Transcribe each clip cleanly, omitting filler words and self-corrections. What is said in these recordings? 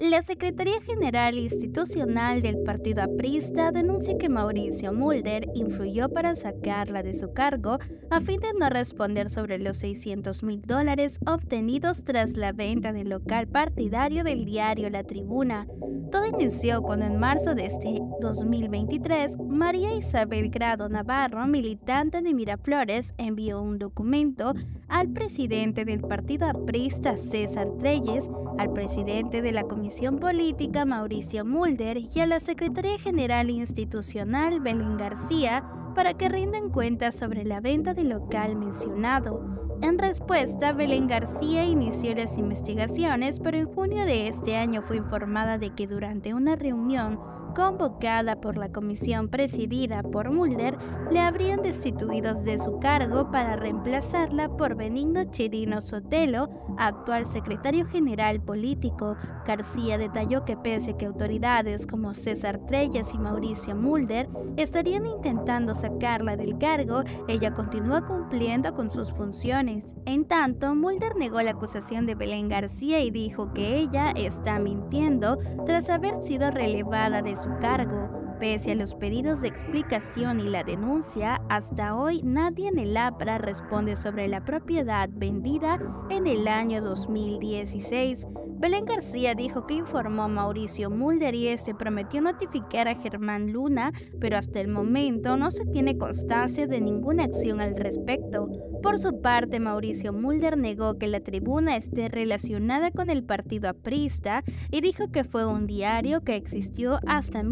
La Secretaría General Institucional del Partido Aprista denuncia que Mauricio Mulder influyó para sacarla de su cargo a fin de no responder sobre los $600,000 obtenidos tras la venta del local partidario del diario La Tribuna. Todo inició cuando en marzo de este 2023, María Isabel Grado Navarro, militante de Miraflores, envió un documento al presidente del Partido Aprista, César Treyes, al presidente de la Comisión Política, Mauricio Mulder, y a la Secretaría General Institucional, Belén García, para que rindan cuentas sobre la venta del local mencionado. En respuesta, Belén García inició las investigaciones, pero en junio de este año fue informada de que durante una reunión convocada por la comisión presidida por Mulder, le habrían destituido de su cargo para reemplazarla por Benigno Chirino Sotelo, actual secretario general político. García detalló que pese a que autoridades como César Treyes y Mauricio Mulder estarían intentando sacarla del cargo, ella continúa cumpliendo con sus funciones. En tanto, Mulder negó la acusación de Belén García y dijo que ella está mintiendo tras haber sido relevada de su cargo. Pese a los pedidos de explicación y la denuncia, hasta hoy nadie en el APRA responde sobre la propiedad vendida en el año 2016. Belén García dijo que informó a Mauricio Mulder y este prometió notificar a Germán Luna, pero hasta el momento no se tiene constancia de ninguna acción al respecto. Por su parte, Mauricio Mulder negó que La Tribuna esté relacionada con el partido aprista y dijo que fue un diario que existió hasta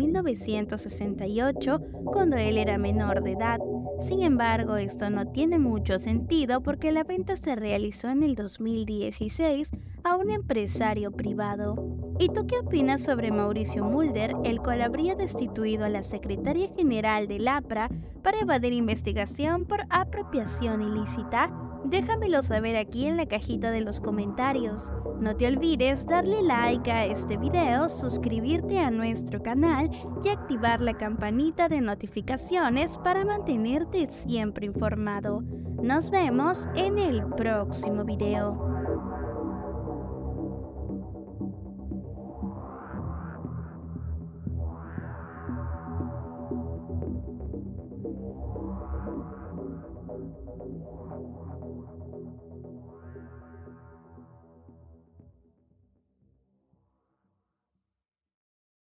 1968, cuando él era menor de edad. Sin embargo, esto no tiene mucho sentido porque la venta se realizó en el 2016 a un empresario privado. ¿Y tú qué opinas sobre Mauricio Mulder, el cual habría destituido a la secretaria general del APRA para evadir investigación por apropiación ilícita? Déjamelo saber aquí en la cajita de los comentarios. No te olvides darle like a este video, suscribirte a nuestro canal y activar la campanita de notificaciones para mantenerte siempre informado. Nos vemos en el próximo video.